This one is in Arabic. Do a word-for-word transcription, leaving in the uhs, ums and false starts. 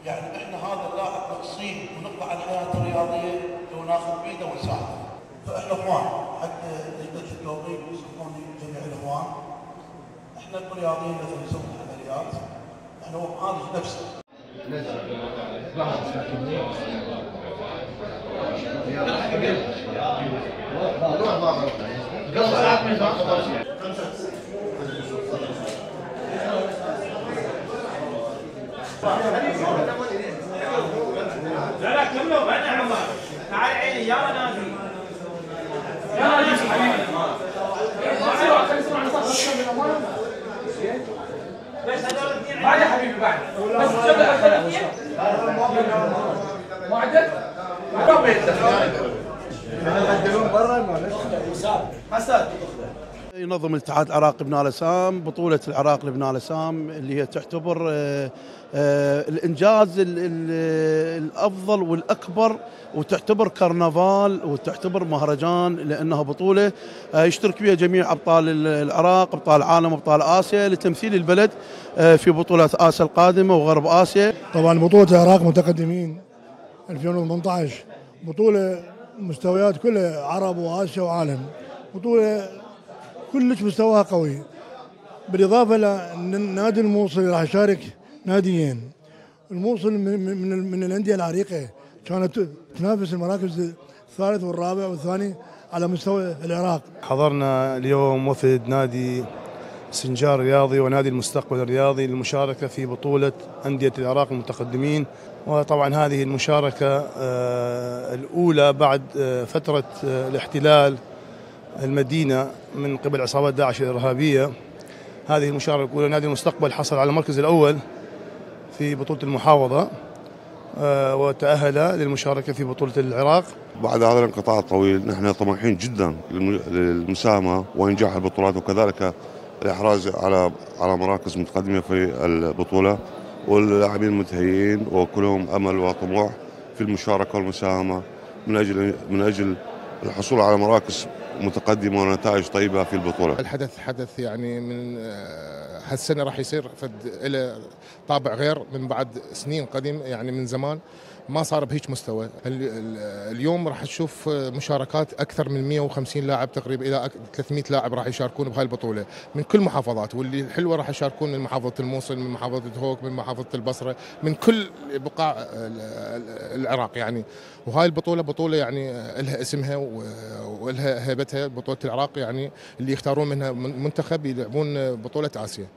يعني احنا هذا اللاعب نقصين ونقطع الحياه الرياضيه لو ناخذ بيده ونساعده. فاحنا اخوان حتى لجنه التوظيف يصفوني جميع الاخوان. احنا الرياضيين لازم نسوي العمليات. احنا هو معالج نفسه. لا لا كملوا بعدين عمر. تعال عيني يلا نادي. يلا نادي حبيبي. بس هذول الاثنين بعد يا حبيبي بعد. بس جنب هذول الاثنين. ما عندك؟ ما بيت. يقدمون برا حسن. ينظم الاتحاد العراقي بناء الاسام بطوله العراق لبناء الاسام اللي هي تعتبر آآ آآ الانجاز الافضل والاكبر، وتعتبر كرنفال وتعتبر مهرجان لانها بطوله يشترك فيها جميع ابطال العراق، ابطال العالم، ابطال اسيا، لتمثيل البلد في بطولات اسيا القادمه وغرب اسيا. طبعا بطوله العراق متقدمين ألفين وثمانية عشر بطوله مستويات كلها عرب واسيا وعالم، بطوله كلش مستواها قوي، بالاضافه لنادي الموصل راح يشارك ناديين. الموصل من من, من الانديه العريقه كانت تنافس المراكز الثالث والرابع والثاني على مستوى العراق. حضرنا اليوم وفد نادي سنجار الرياضي ونادي المستقبل الرياضي للمشاركه في بطوله انديه العراق المتقدمين، وطبعا هذه المشاركه الاولى بعد فتره الاحتلال المدينة من قبل عصابات داعش الإرهابية. هذه المشاركة الأولى. نادي المستقبل حصل على المركز الأول في بطولة المحافظة وتأهل للمشاركة في بطولة العراق. بعد هذا الانقطاع الطويل نحن طموحين جدا للمساهمة وإنجاح البطولات، وكذلك الإحراز على على مراكز متقدمة في البطولة، واللاعبين متهيئين وكلهم أمل وطموح في المشاركة والمساهمة من أجل من أجل الحصول على مراكز متقدمة ونتائج طيبة في البطولة. الحدث حدث يعني من هالسنة راح يصير فد له طابع غير من بعد سنين قديم، يعني من زمان ما صار بهيك مستوى. اليوم راح تشوف مشاركات أكثر من مئة وخمسين لاعب تقريبا إلى ثلاثمئة لاعب راح يشاركون بهاي البطولة من كل محافظات، واللي الحلوة راح يشاركون من محافظة الموصل، من محافظة هوك، من محافظة البصرة، من كل بقاع العراق يعني. وهاي البطولة بطولة يعني لها اسمها ولها هيبتها، بطولة العراق يعني اللي يختارون منها منتخب يلعبون بطولة آسيا.